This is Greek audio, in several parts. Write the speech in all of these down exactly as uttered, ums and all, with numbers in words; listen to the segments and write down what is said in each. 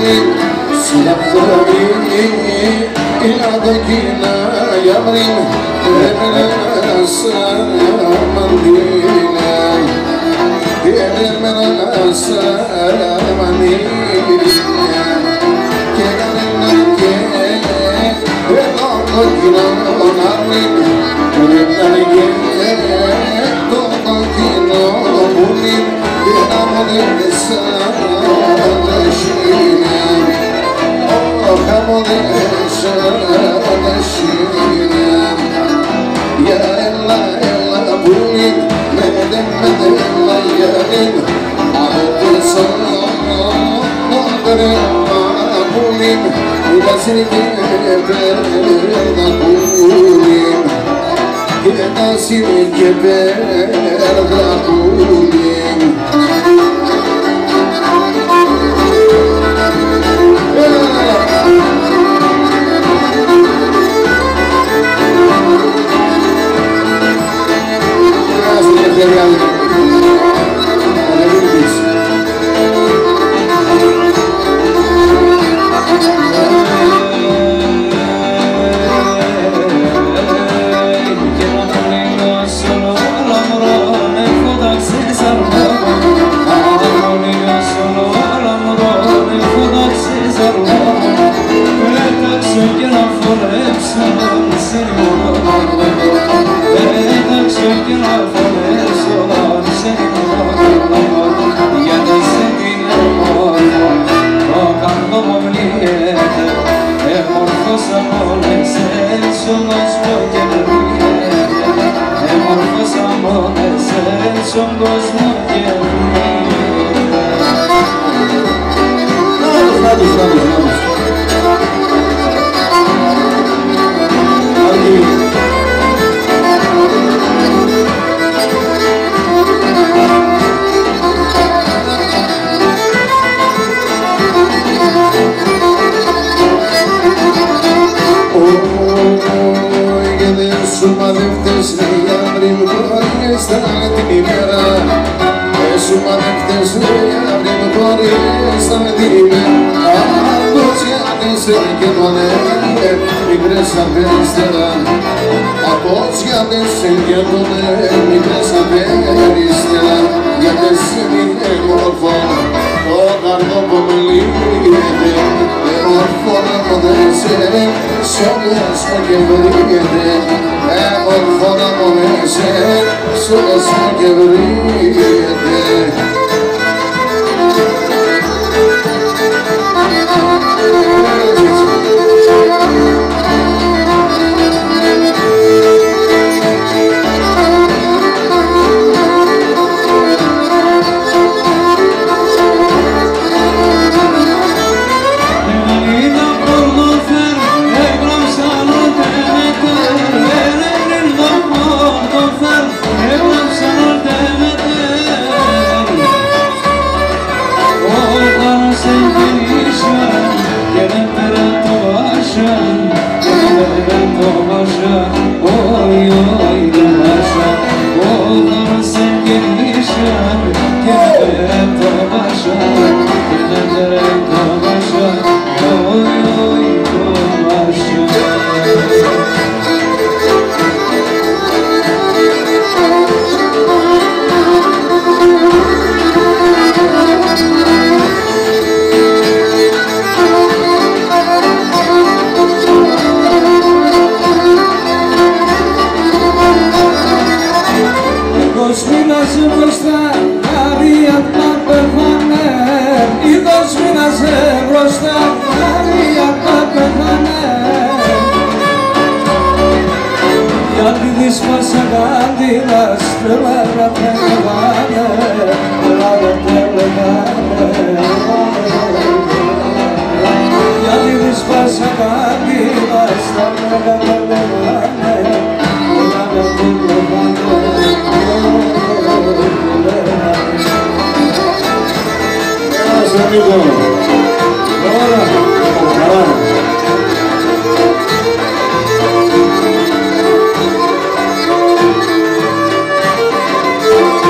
πουλί Συλλαφθόνι για το κοινά για πριν έμενα σαν μαντήλια έμενα σαν μαντήλια και κανένα και εδώ το κοινό να μην ήταν και το κοινό πουλί για να μοντεύει σαν τα χίλια Καμοδέσα τα χίλια για έλα, έλα πουλί με δε, με δε, έλα για έλα από πίσω το κρέμα πουλί βάζει και πέρδα πουλί και βάζει και πέρδα πουλί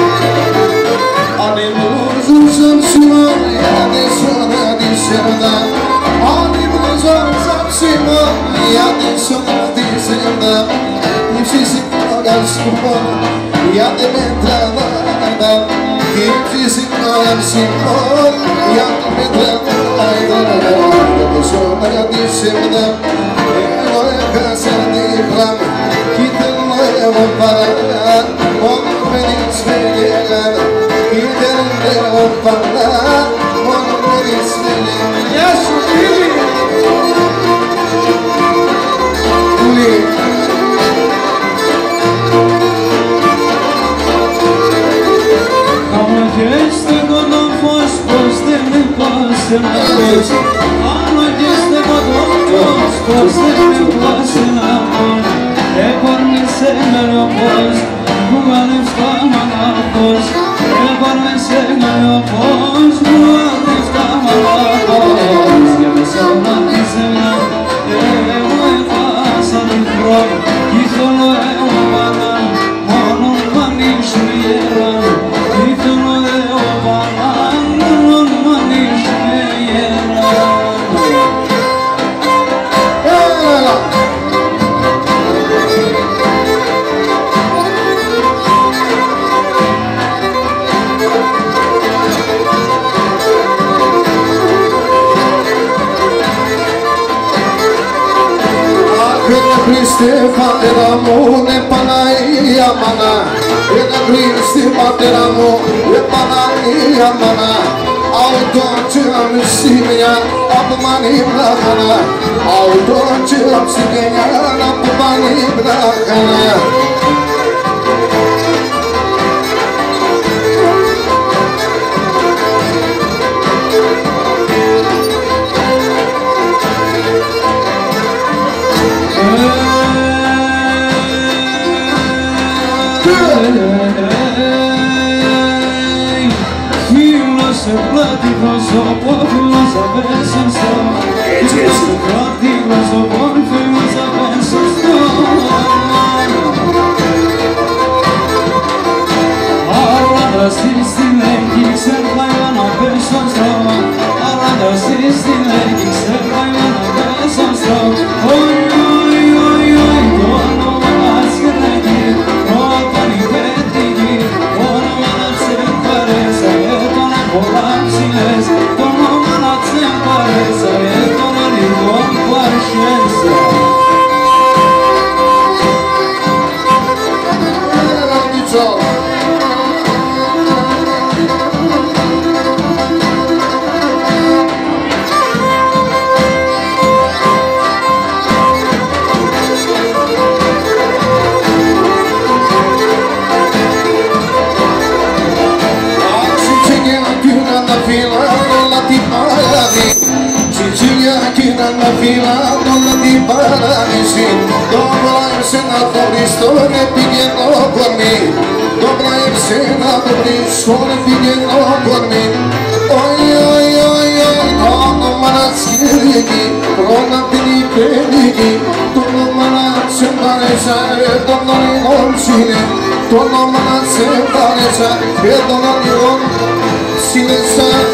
Sevda Ja te sono di sembra mi ci si paga il scupo ja te mentre vada che ci si paga il scupo ja te mentre vada che sono di sembra e lo è casa di ram chi te lo devo parlare come vedi svegliare chi te lo devo parlare come vedi svegliare yes Este godon fost poste ne passe na voz Ano este godon fost poste ne passe na voz E por me se me lo voz Buane stama na voz E por me se me lo voz Buane stama na voz E me sauna di semna E me passa di frog I solo e una bana Monon manish miera I solo e Cristi pateramu ne panai amana Ena Cristi pateramu ne panai amana Auto ciam simia apmani brahana Auto ciam simia apmani brahana Filosofo, filosofo, na fila donna di paradisi dopo il senatore storie pigliano con me dopo il senatore storie pigliano con me oi oi oi oi non manaschi prona pini peni tu non manasci sai dono non sine tu non manasci sai dono non sine sai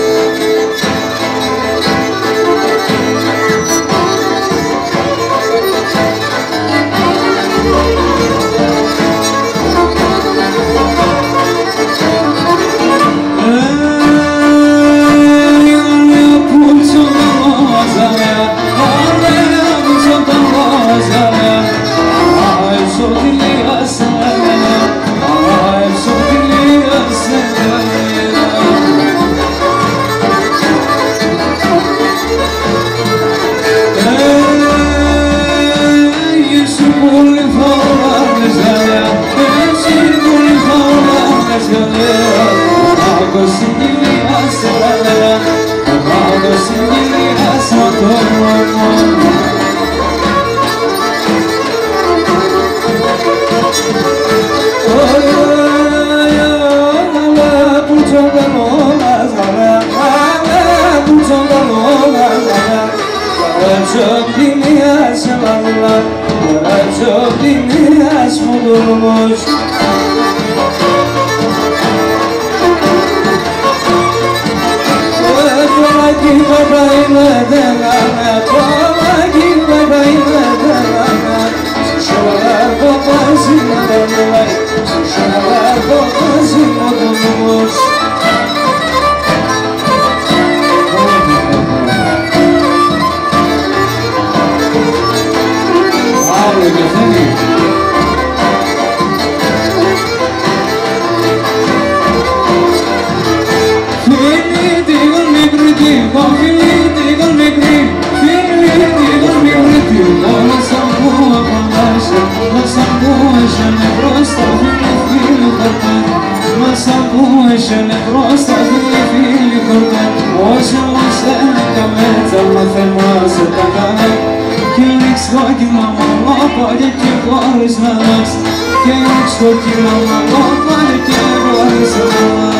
Bye bye, bye bye, bye bye. Έσαινε μπροστά φίλοι φίλοι τότε, όσο μας έλεγα μέτσα μαθαίνασε τα καλά. Και ρίξ το κύμα μαλόπαλε και χωρίς να δας, και ρίξ το κύμα μαλόπαλε και χωρίς να δας.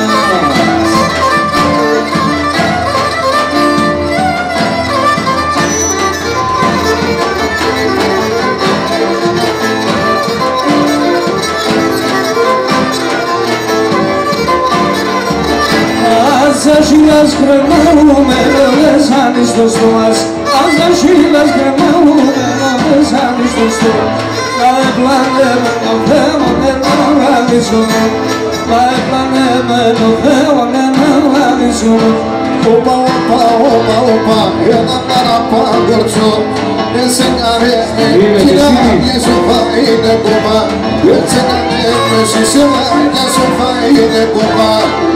Ζήλας κρεμούμε, δεν σάνεις το στομάς. Ας τα ζήλας κρεμούμε, δεν σάνεις το στομάς. Μα επλανέμενο Θεό, δεν αγαλίζομαι. Μα επλανέμενο Θεό, δεν αγαλίζομαι. Opa, opa, opa, opa, ένα παραπάνω έτσι αρέσει, κοίτα μια σοφά είναι κομμά. Έτσι αρέσει, σε μια σοφά είναι κομμά.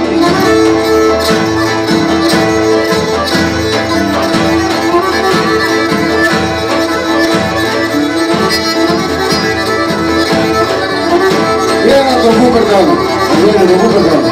Το βούμπερ κάνω, το βούμπερ κάνω.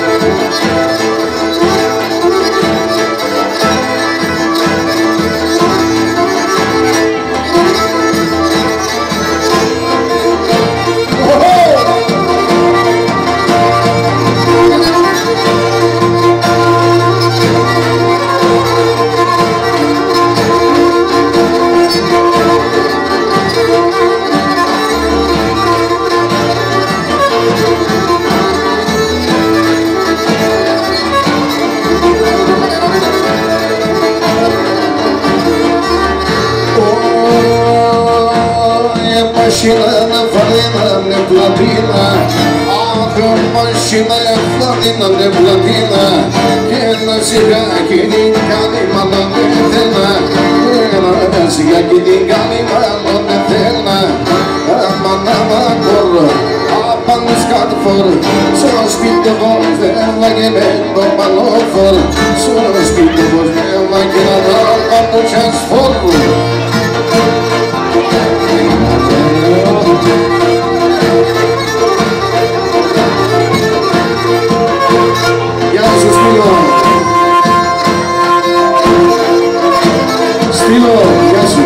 Машина навалена, не платина. Ах, машина навалена, не платина. Και να σιγά και την κάνει μάλλον δεν θέλα. Να σιγά και την κάνει μάλλον δεν θέλα. Άμα να μ' απάνω σκάτω φορ. Στο σπίτι εγώ θέλα και με το παλόφορ. Στο σπίτι εγώ θέλα και να δω πάνω τσάς φορ. Γεια σου Στήλο. Στήλο, γεια σου.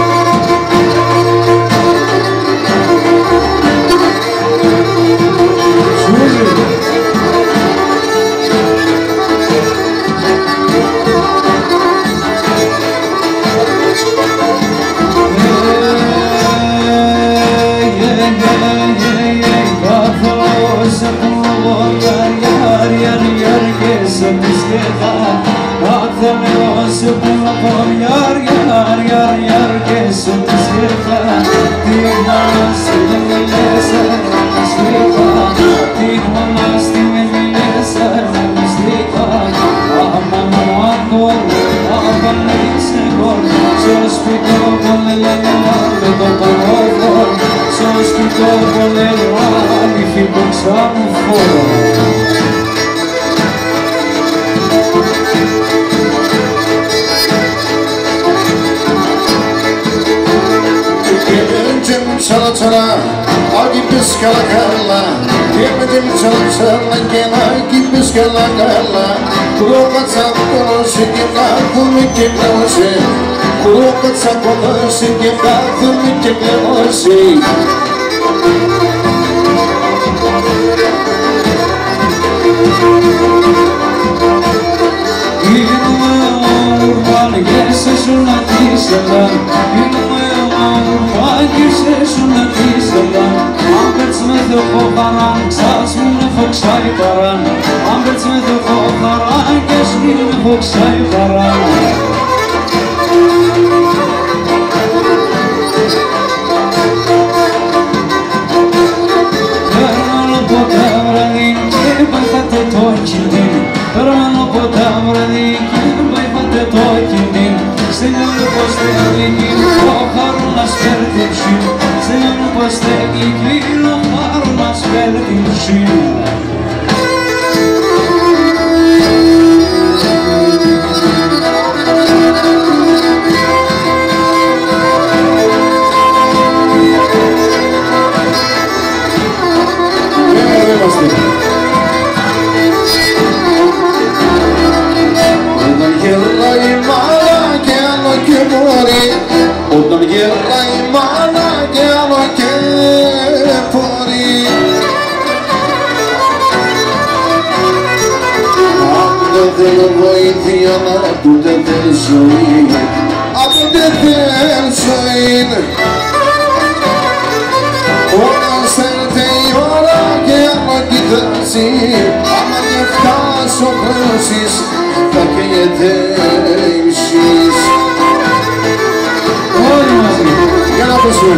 Çala çala, agi pis kala kala. Yemedim çala çala, gena agi pis kala kala. Kurokat sa konoshi, gena kumi kenoshi. Kurokat sa konoshi, gena kumi kenoshi. Inuma urban gelse şuna tisela. Inuma urban gelse şuna tisela. Ambers me the koparan, sas me foksai paran. Ambers me the koparan, kes me foksai paran. Hermano potavranin, ke bajate tochindin. Hermano potavranin, ke bajate tochindin. Señor postegi, oharun las perdikshin. Señor postegi, oharun las perdikshin. Είμαστε. θέλω βοήθεια να τούτε δεν ζωή, απ' τούτε δεν ζωή. Όταν στέλνεται η ώρα και άμα κοιτάζει, άμα και φτάσω χρώσεις, θα καίγεται η μισής. Όλοι μαζί. Για να πέσουμε.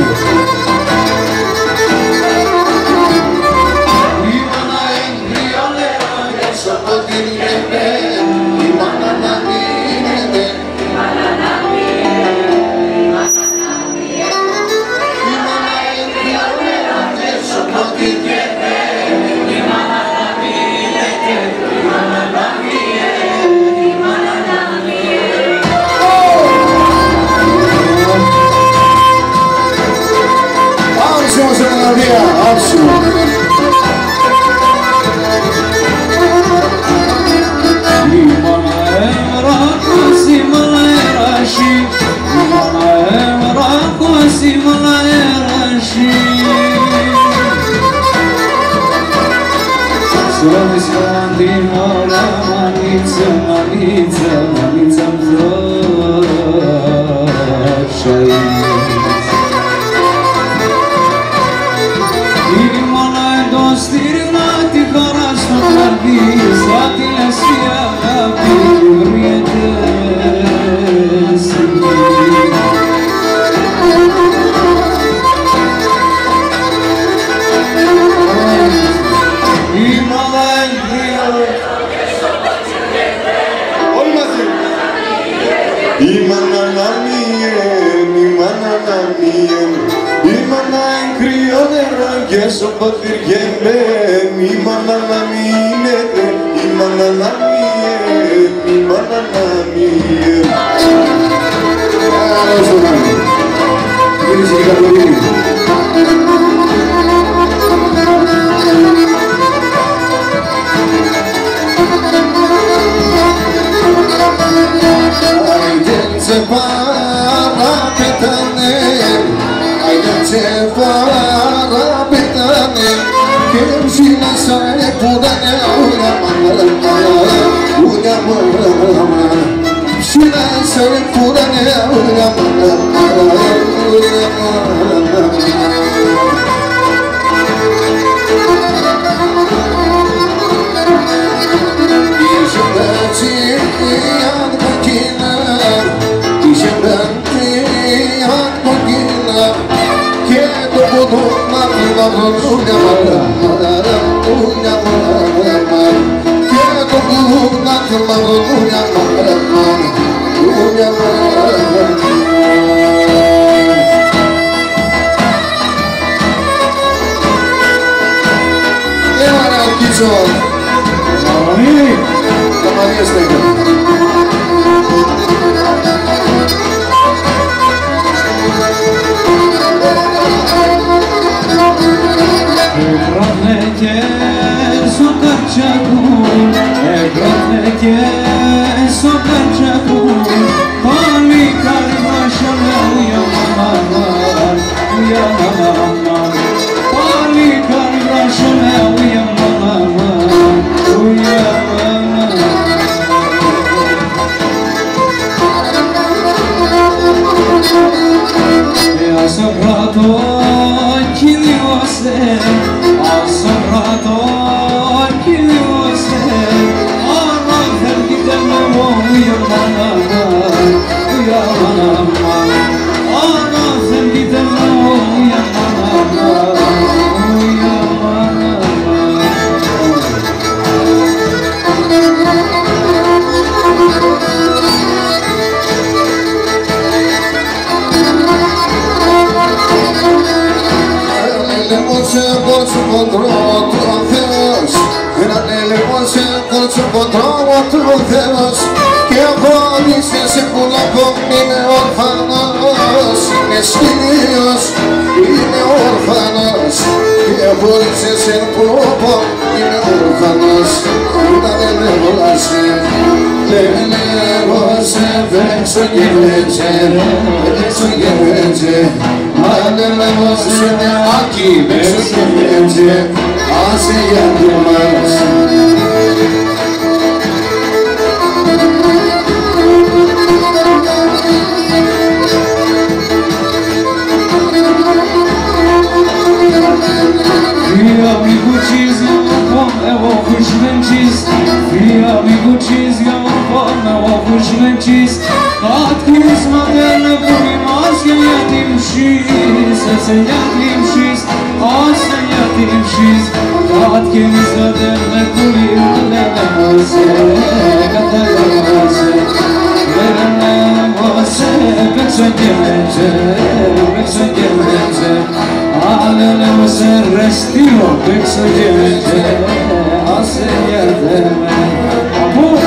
ucis Atkins moderne punimas Jatim šis Jatim šis Jatim šis Atkins moderne punimas Katalase Verenamose Pexogemente Pexogemente Alelemos restio Pexogemente Aseyedeme Amor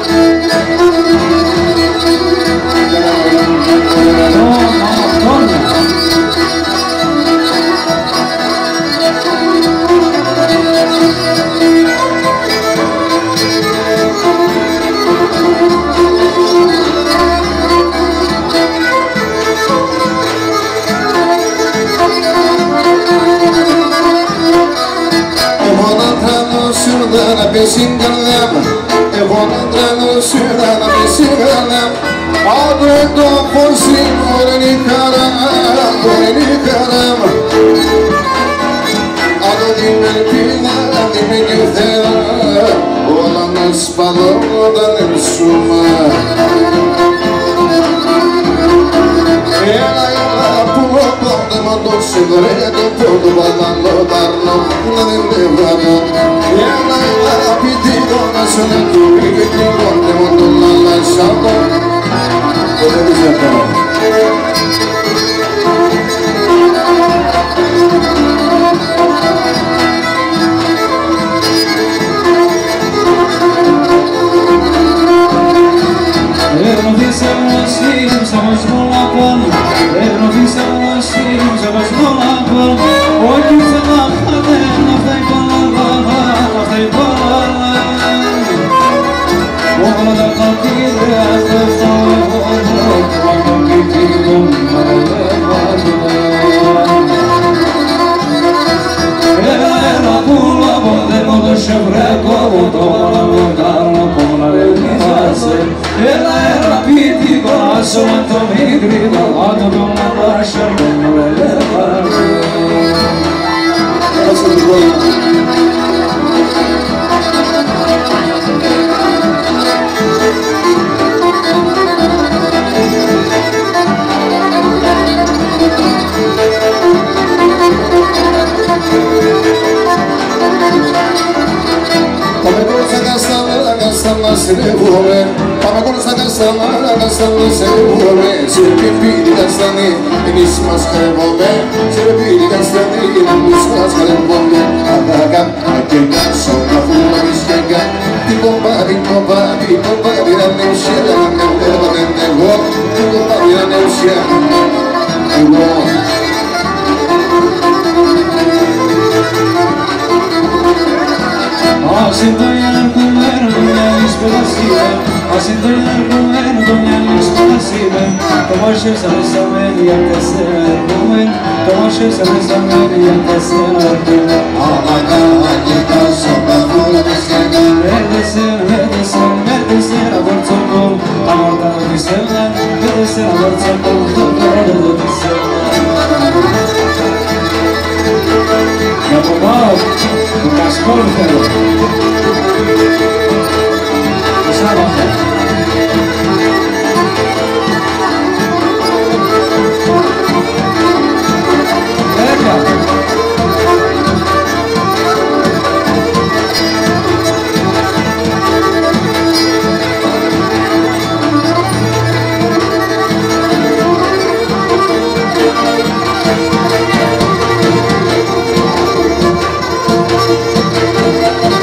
να πέσει η καρδιά μου, εγώ να τρελώσω να πέσει η καρδιά μου. Άντρε το φως είναι η χαρά, είναι η χαρά μου. Αν δεν με ελπίδα, δεν με νιώθερα, όλα να σπαδώ όταν εμσούμα. Έλα, έλα, που πότε μου το σιδρέτο, που το βαδαλό ταρνό, να δεν με βραβώ. Έλα, έλα, πιτικό, να σου να του πιτικό, δεν μου το λαλασσάτο. Δεν της έφερα. Erano fissano sim, siamo smolapon Erano fissano sim, siamo smolapon Oggi se la fate, la fai balla, la fai balla Uomo da partire, a questo uomo Quando mi dico, ma le guardo Era, era pula, volevo lasciare freco Volevo lontano, con la realizzazione Era, era pitico, assolato mi grido Vado con la lascia, non le levare Πάμε κόρσα καστάνα, καστάνα σε νεβούμε Πάμε κόρσα καστάνα, καστάνα σε νεβούμε Σε πιπίδι καστάνι, εμείς μας χαρεύουμε Σε πιπίδι καστάνι, εμείς μας χαρεύουμε Αγάγα, αγγέγα, σώνα φούλα βυσκέγα Την κομπάρι, κομπάρι, κομπάρι να νεύσια Να με βλέπανε εγώ, την κομπάρι να νεύσια Εγώ Haciendo ya el comer, doña Luis Pedacida Haciendo ya el comer, doña Luis Pedacida Como se sabe saber y antes de comer Como se sabe saber y antes de comer Amaga, agita, sopa, fula, vizqueca Medecer, medecer, medecer a Bortzocol Amorta lo dicela, medecer a Bortzocol Todo lo dicela Ya pomao, un cascórfero Sábado Thank you.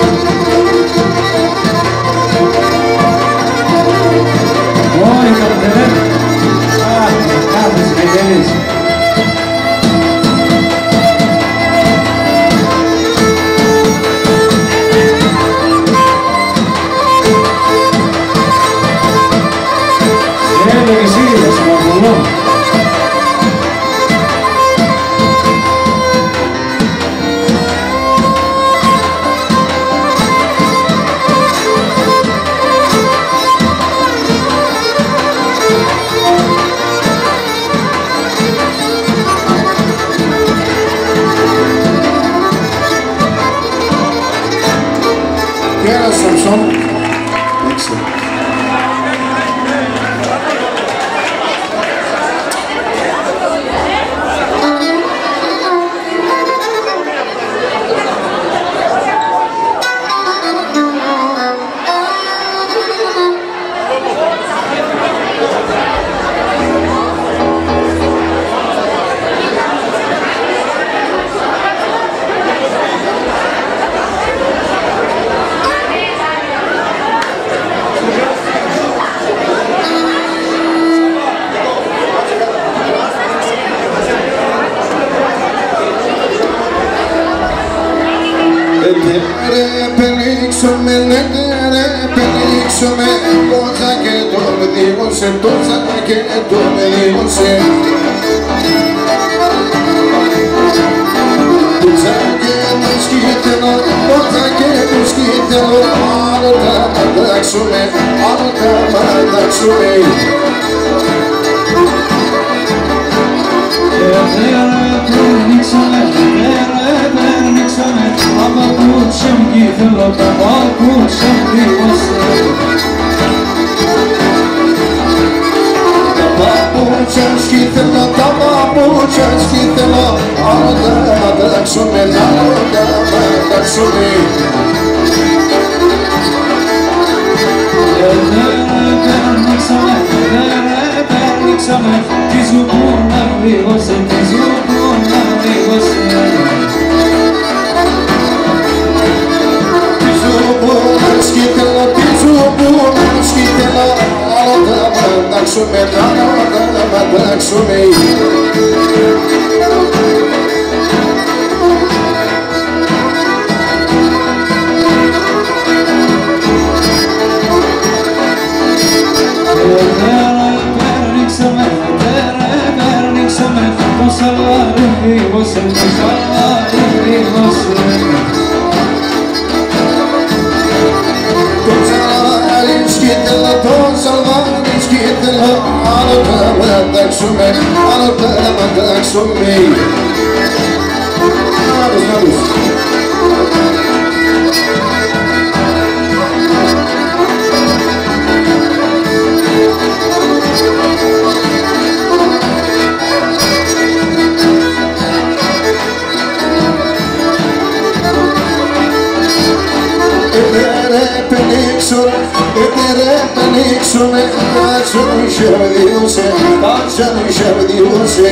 ρε πελίξομαι, ναι ρε πελίξομαι, το τζακέτο με δίμωσε, το τζακέτο με δίμωσε. Το τζακέτο σκύτελο, το τζακέτο σκύτελο, άλλο τα πατάξουμε, άλλο τα πατάξουμε. Περνήξαμε, περνήξαμε, άμα κούτσεμ κύθελο, άμα κούτσεμ δίμωσε. Τα παπούτσια σκύθελο, τα παπούτσια σκύθελο, άλλο τα πατάξουμε, άλλο τα πατάξουμε. Περνήξαμε, περνήξαμε, τι ζουπούνα δίμωσε, τι ζουπούνα δίμωσε. Τι ζουπούνα σκύθελο, τι ζουπούνα σκύθελο, άλλο τα πατάξουμε, άλλο τα πατάξουμε. Περνήξαμε, το σαλβάρι δίμωσε, το σαλβάρι δίμωσε. Το σαλβάρι σκύτελο, το σαλβάρι σκύτελο, άλλο τα πατάξουμε, άλλο τα πατάξουμε. Άλλος, άλλος. Πελίξομαι, κάτσο μου είχε διούσε, κάτσο μου είχε διούσε.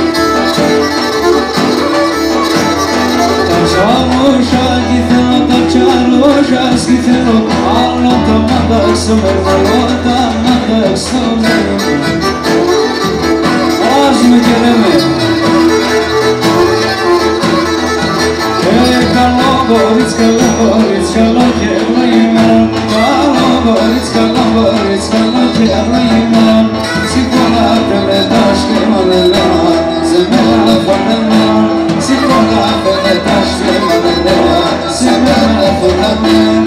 Τα τσαρούσα κύθελο, τα τσαρούσα σκύθελο, άλλο τα μαντάξαμε, άλλο τα μαντάξαμε. Ας με και λέμε. Ε, καλό μπορείς, καλό μπορείς, καλό και λαϊμόν. Καλό μπορείς, καλό μπορείς, καλό και λαϊμόν. Σηκώνατε με τα σκήμανελά, σε μένα φωνεμόν. Σηκώνατε με τα σκήμανελά, σε μένα φωνεμόν.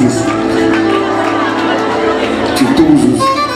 Κιθούζους. Κιθούζους.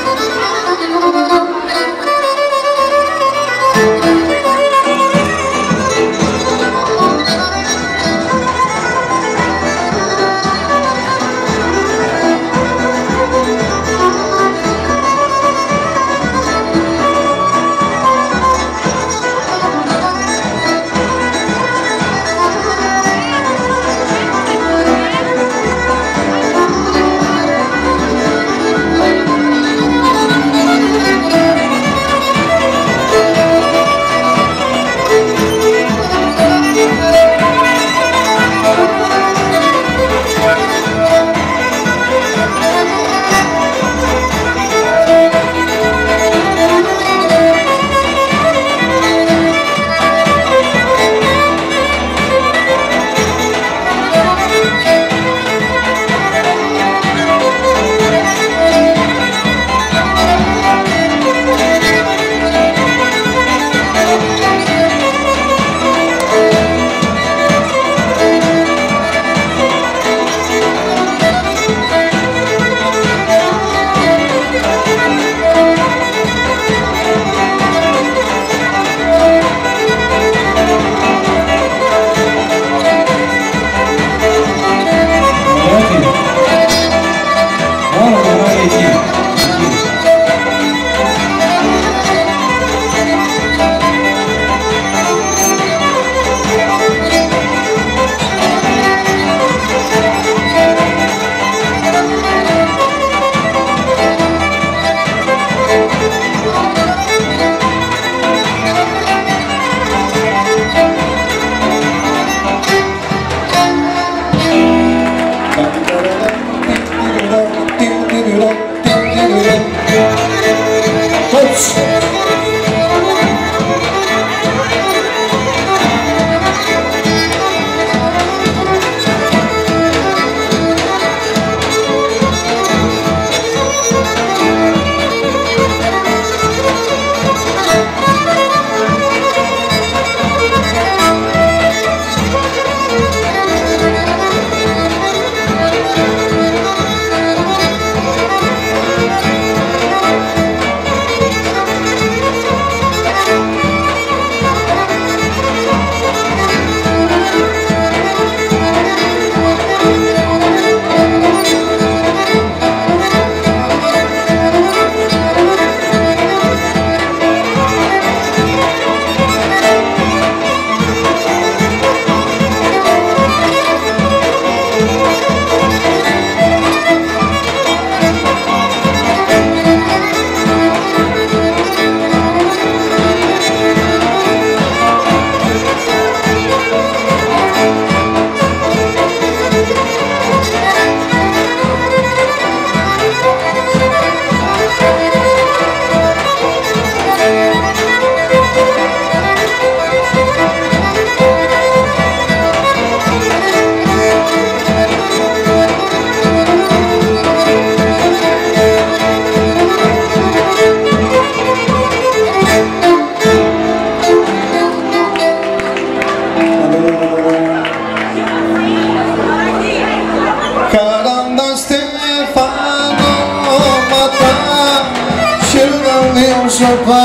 Σοπά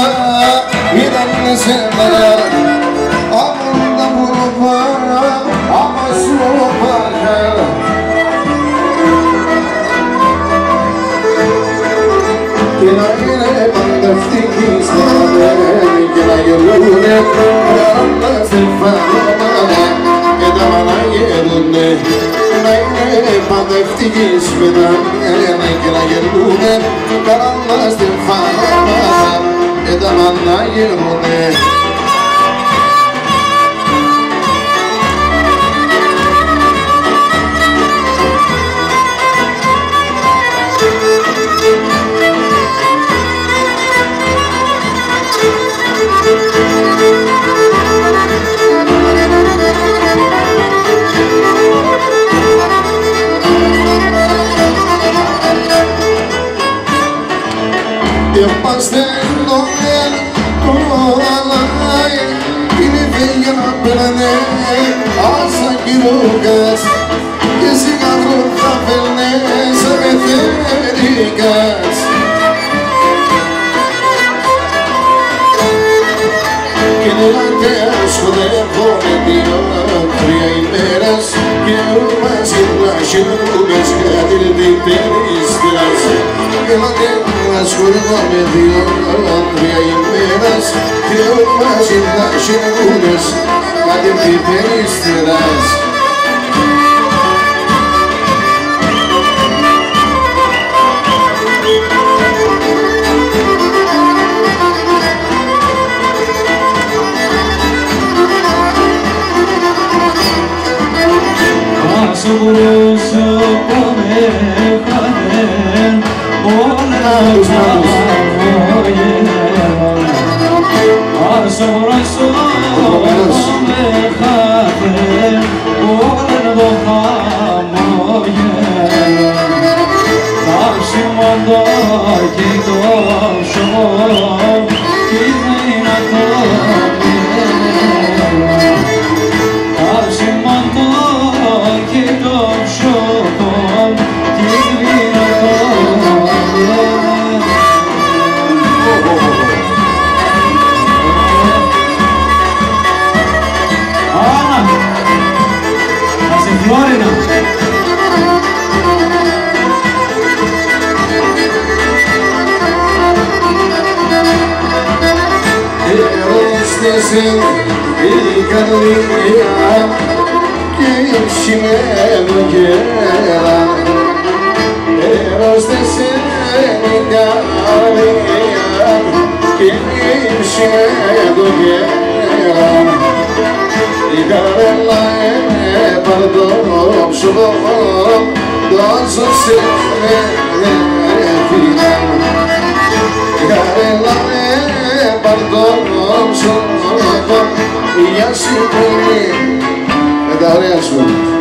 ήταν σε μέρα από τα μουροπά άμα σου πάχα και να είναι παντευτική σταμένη και να γελούνε γαράντα στεφανώματα και τα μαναγελούνε να είναι παντευτική σταμένη και να γελούνε γαράντα στεφανώματα και τα μαναγελούνε. Άσα κυρώκας και σιγά θα φέρνε μέσα με θερικάς. Και να σκοτεύομαι δύο-τρία ημέρας και μαζί να χαιρούμες κάτι την περίστρας. Και να σκοτεύομαι δύο-τρία ημέρας και μαζί να χαιρούμες κάτι την περίστρας. Ας μπορούσα πάμε χάνεν όλα τα χαμόγελα. Ας μπορούσα πάμε χάνεν όλα τα χαμόγελα. Τα σημαντάκι το σώμα κι δυνατό τα σημαντάκι το σώμα κι δυνατό. Άννα, θα σε Φλόρινα. Ερώτησαν η Καρδία και η ψημένο γέρα. Ερώτησαν η Καρδία και η ψημένο γέρα. Η καρδέλα έπαρ' το ψωλό, τόσο σε έφυγα. Η καρδέλα έπαρ' το ψωλό, γεια σου πολύ, με τα ωραία σου.